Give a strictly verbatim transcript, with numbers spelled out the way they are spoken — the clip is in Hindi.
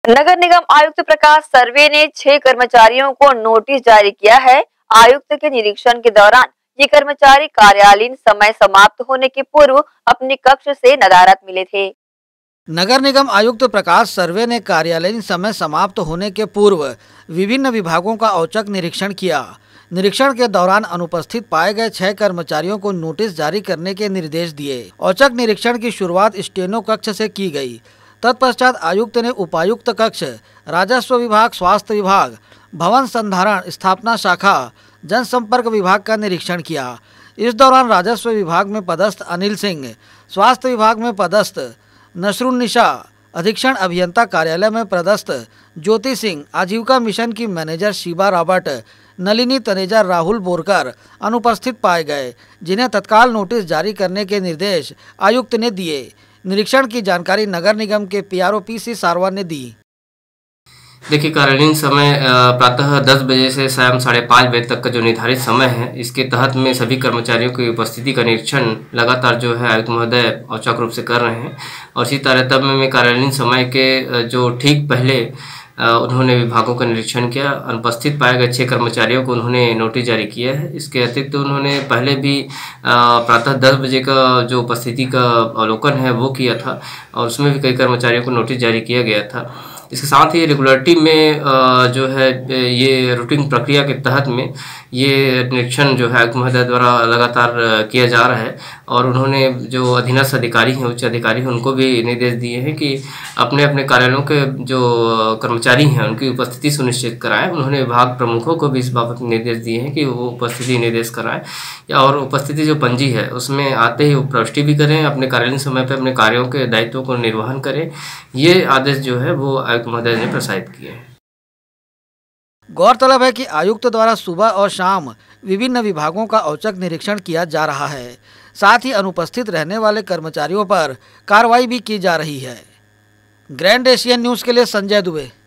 नगर निगम आयुक्त प्रकाश सर्वे ने छह कर्मचारियों को नोटिस जारी किया है। आयुक्त के निरीक्षण के दौरान ये कर्मचारी कार्यालयीन समय समाप्त होने के पूर्व अपने कक्ष से नदारद मिले थे। नगर निगम आयुक्त प्रकाश सर्वे ने कार्यालयीन समय समाप्त होने के पूर्व विभिन्न विभागों का औचक निरीक्षण किया। निरीक्षण के दौरान अनुपस्थित पाए गए छह कर्मचारियों को नोटिस जारी करने के निर्देश दिए। औचक निरीक्षण की शुरुआत स्टेनो कक्ष से की गई। तत्पश्चात आयुक्त ने उपायुक्त कक्ष, राजस्व विभाग, स्वास्थ्य विभाग, भवन संधारण, स्थापना शाखा, जनसंपर्क विभाग का निरीक्षण किया। इस दौरान राजस्व विभाग में पदस्थ अनिल सिंह, स्वास्थ्य विभाग में पदस्थ नसरुन्निसा, अधीक्षण अभियंता कार्यालय में पदस्थ ज्योति सिंह, आजीविका मिशन की मैनेजर शीबा रॉबर्ट, नलिनी तनेजा, राहुल बोरकर अनुपस्थित पाए गए, जिन्हें तत्काल नोटिस जारी करने के निर्देश आयुक्त ने दिए। निरीक्षण की जानकारी नगर निगम के पीआरओ पीसी सारवा ने दी। देखिए, कार्यालयीन समय प्रातः दस बजे से शाम साढ़े पाँच बजे तक का जो निर्धारित समय है, इसके तहत में सभी कर्मचारियों की उपस्थिति का निरीक्षण लगातार जो है आयुक्त महोदय औचक रूप से कर रहे हैं। और इसी तारतम्य में कार्यालयीन समय के जो ठीक पहले उन्होंने विभागों का निरीक्षण किया। अनुपस्थित पाए गए छह कर्मचारियों को उन्होंने नोटिस जारी किया है। इसके अतिरिक्त तो उन्होंने पहले भी प्रातः दस बजे का जो उपस्थिति का अवलोकन है वो किया था और उसमें भी कई कर्मचारियों को नोटिस जारी किया गया था। इसके साथ ही रेगुलरिटी में जो है ये रूटीन प्रक्रिया के तहत में ये निरीक्षण जो है आयुक्त महोदय द्वारा लगातार किया जा रहा है। और उन्होंने जो अधीनस्थ अधिकारी हैं, उच्च अधिकारी हैं, उनको भी निर्देश दिए हैं कि अपने अपने कार्यालयों के जो कर्मचारी हैं उनकी उपस्थिति सुनिश्चित कराएं। उन्होंने विभाग प्रमुखों को भी इस बाबत निर्देश दिए हैं कि वो उपस्थिति निर्देश कराएं या और उपस्थिति जो पंजी है उसमें आते ही प्रविष्टि भी करें, अपने कार्यालयीन समय पर अपने कार्यों के दायित्वों को निर्वहन करें। ये आदेश जो है वो आयुक्त महोदय ने प्रसारित किए हैं। गौरतलब है कि आयुक्त द्वारा सुबह और शाम विभिन्न विभागों का औचक निरीक्षण किया जा रहा है। साथ ही अनुपस्थित रहने वाले कर्मचारियों पर कार्रवाई भी की जा रही है। ग्रैंड एशियन न्यूज़ के लिए संजय दुबे।